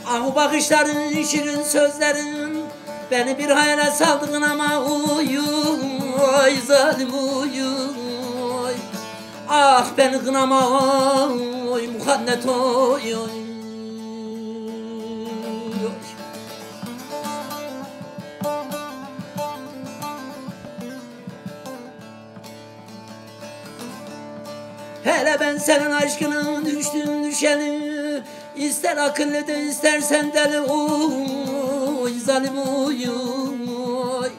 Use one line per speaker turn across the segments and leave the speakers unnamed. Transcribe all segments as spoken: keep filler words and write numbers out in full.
Ah o bakışların, şirin sözlerin beni bir hayale saldın ama uy uy zalim uy uy. Ah beni kınama oy muhannet oy oy. Hele ben senin aşkının düştüm düşeni, İster akıllı de istersen deli uy zalim uy uy.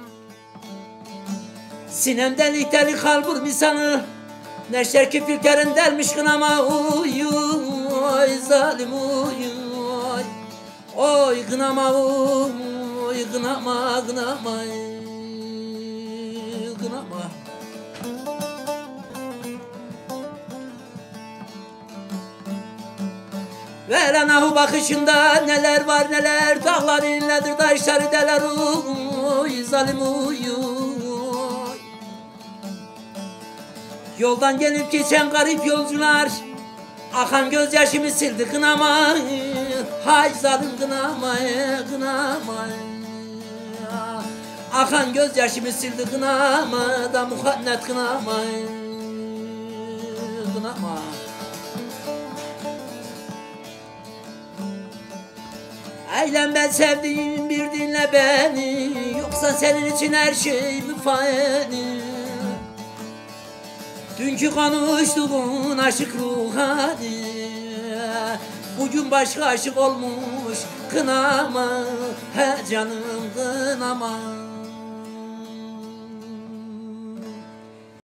Sinem delik delik halbur misanı, neşter kirpiklerin delmiş kınama uy uy zalim uy uy. Oy kınama uy kınama kınama kınama. Veren ahu bakışında neler var neler, dağlar inledir taşları deler uy zalim uy uy. Yoldan gelip geçen garip yolcular akan gözyaşımı sildi kınama, hay zalim kınama kınama. Akan gözyaşımı sildi kınama da muhannet kınama kınama. Eylem ben sevdiğim bir dinle beni, yoksa senin için her şey mi fani? Dünkü konuştuğun aşık ruhani, bugün başka aşık olmuş kınama, he canım kınama.